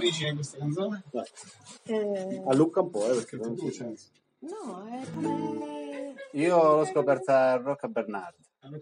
origine questa canzone? A Lucca un po', perché non c'è senso. No, è come... Io l'ho scoperta a Roccabernarda.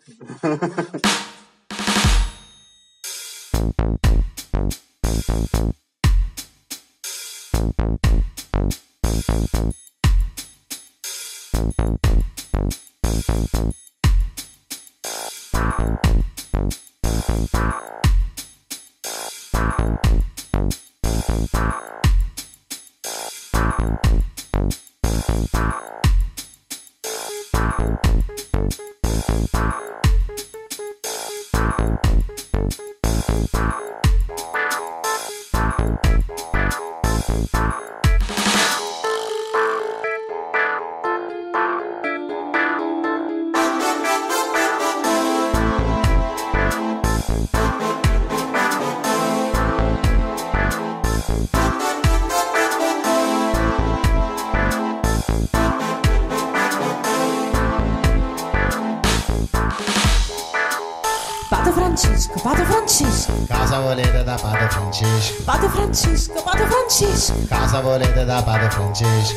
Patre Franciscu. Cosa volete da Patre Franciscu? Patre Franciscu, Patre Franciscu. Cosa volete da Patre Franciscu?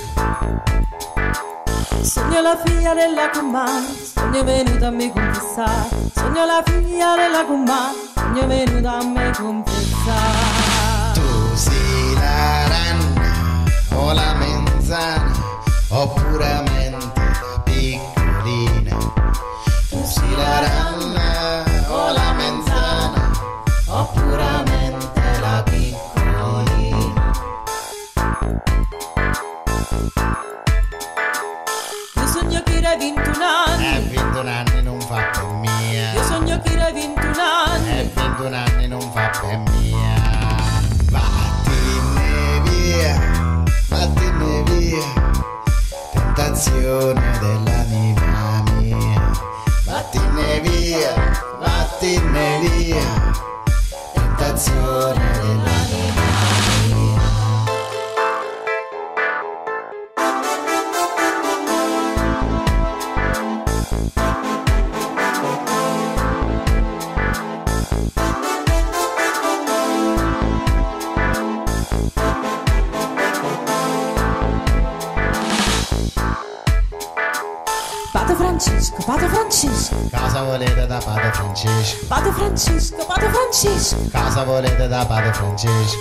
Sogno la figlia della comare, sogno venuta a me confessare. Sogno la figlia della comare, sogno venuta a me confessare. Tu sei la ranna o la menzana o puramente la piccolina. Tu sei la ranna o la menzana o puramente la piccolina. Io sogno che hai 21 anni. 21 anni non fa per mia. Io sogno che hai 21 anni. 21 anni non fa per mia. Vattene via, tentazione dell'anima mia. Vattene via, tentazione dell'anima mia. Patre Franciscu, Patre Franciscu. Cosa volete da Patre Franciscu? Patre Franciscu, Patre Franciscu. Cosa volete da Patre Franciscu?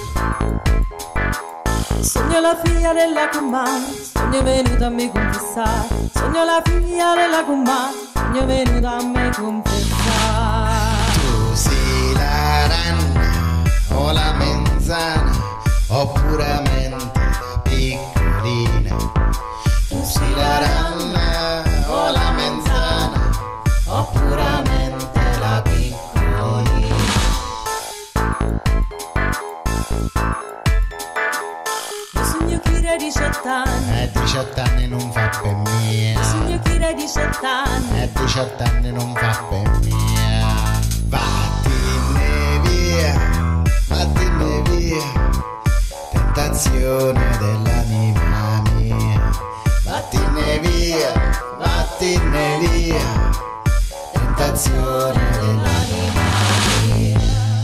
Sogno la figlia della comare, sogno venuta a me confessare. Sogno la figlia della comare, sogno venuta a me confessare. Tu sei la ranna o la menzana o puramente la piccolina. Tu sei la ranna o la menzana o puramente la piccolina. Io sogno che hai 18 anni. 18 anni non fa per mia. Io sogno che hai 18 anni. 18 anni non fa per mia. Vattene via, tentazione dell'anima mia. Vattene via, tentazione dell'anima mia.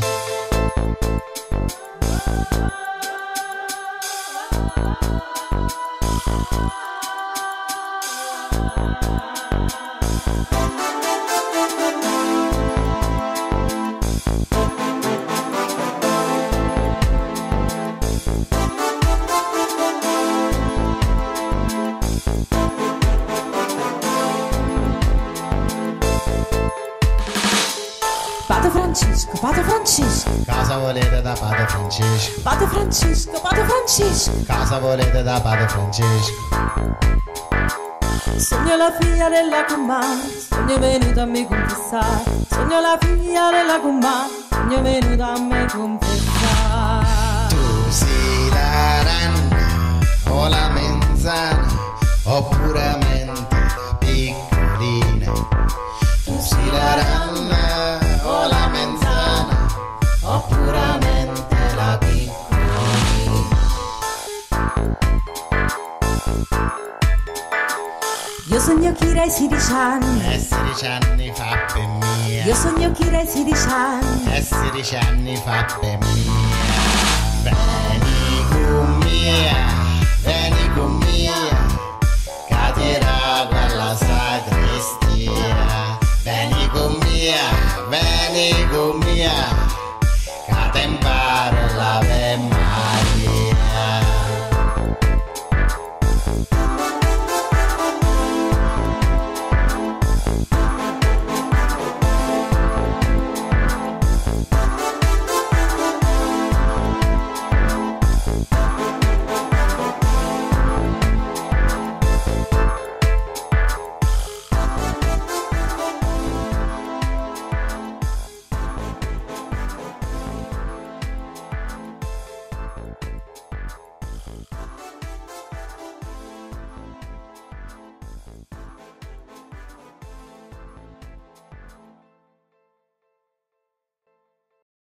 Patre Franciscu, Patre Franciscu. Cosa volete da Patre Franciscu? Patre Franciscu, Patre Franciscu. Cosa volete da Patre Franciscu? Sogno la figlia della comare, sogno venuta a me confessare. Sogno la figlia della comare, sogno venuta a me confessare. Tu sei la ranna o la menzana o puramente la piccolina. Tu sei la ranna o la menzana o puramente la piccolina. Io sogno che hai 16 anni. 16 anni fa per mia. Io sogno che hai 16 anni. 16 anni fa per mia. Vieni mare.